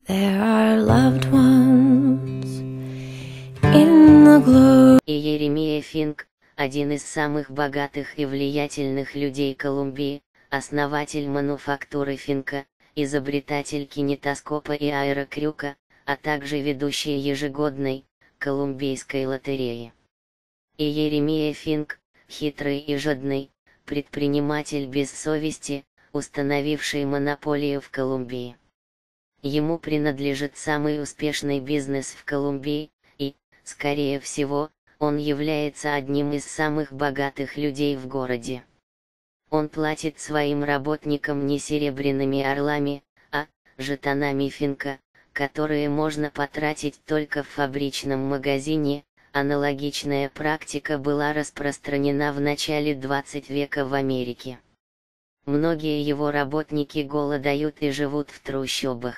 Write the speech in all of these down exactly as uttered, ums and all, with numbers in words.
There are loved ones in the glow. Иеремия Финк, один из самых богатых и влиятельных людей Колумбии, основатель мануфактуры Финка, изобретатель кинетоскопа и аэрокрюка, а также ведущий ежегодной колумбийской лотереи. Иеремия Финк, хитрый и жадный, предприниматель без совести, установивший монополию в Колумбии. Ему принадлежит самый успешный бизнес в Колумбии, и, скорее всего, он является одним из самых богатых людей в городе. Он платит своим работникам не серебряными орлами, а жетонами Финка, которые можно потратить только в фабричном магазине. Аналогичная практика была распространена в начале двадцатого века в Америке. Многие его работники голодают и живут в трущобах.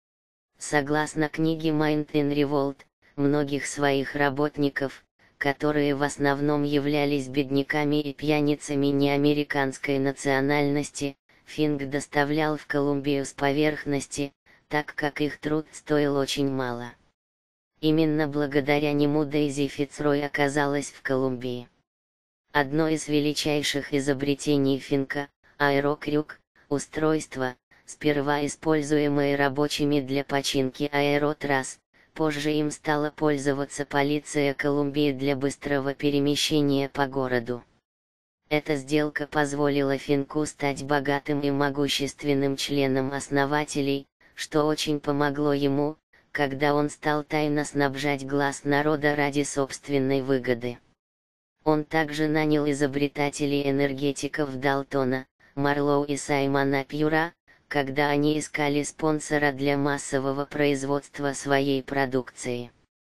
Согласно книге Mind in Revolt, многих своих работников, которые в основном являлись бедняками и пьяницами неамериканской национальности, Финк доставлял в Колумбию с поверхности, так как их труд стоил очень мало. Именно благодаря нему Дейзи Фицрой оказалась в Колумбии. Одно из величайших изобретений Финка – аэрокрюк, устройство, сперва используемое рабочими для починки аэротрасс, позже им стала пользоваться полиция Колумбии для быстрого перемещения по городу. Эта сделка позволила Финку стать богатым и могущественным членом основателей, что очень помогло ему, когда он стал тайно снабжать глаз народа ради собственной выгоды. Он также нанял изобретателей-энергетиков Далтона, Марлоу и Саймона Пьюра, когда они искали спонсора для массового производства своей продукции.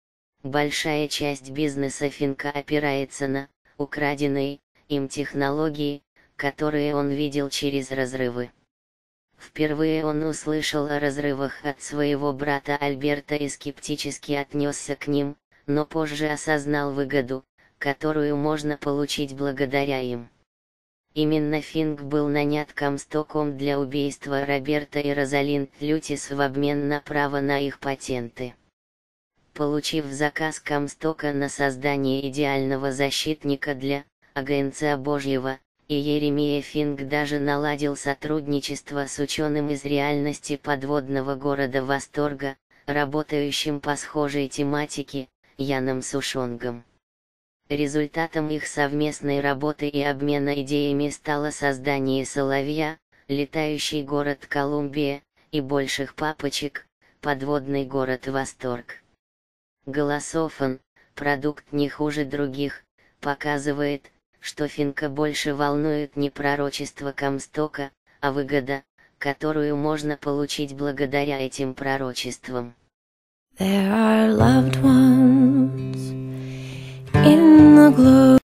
Большая часть бизнеса Финка опирается на украденные им технологии, которые он видел через разрывы. Впервые он услышал о разрывах от своего брата Альберта и скептически отнесся к ним, но позже осознал выгоду, которую можно получить благодаря им. Именно Финк был нанят Комстоком для убийства Роберта и Розалинд Лютис в обмен на право на их патенты. Получив заказ Комстока на создание идеального защитника для агнца Божьего, Иеремия Финк даже наладил сотрудничество с ученым из реальности подводного города Восторга, работающим по схожей тематике, Яном Сушонгом. Результатом их совместной работы и обмена идеями стало создание Соловья, летающий город Колумбия, и больших папочек, подводный город Восторг. Голософон, продукт не хуже других, показывает, что Финка больше волнует не пророчество Комстока, а выгода, которую можно получить благодаря этим пророчествам. There are loved ones in the glow.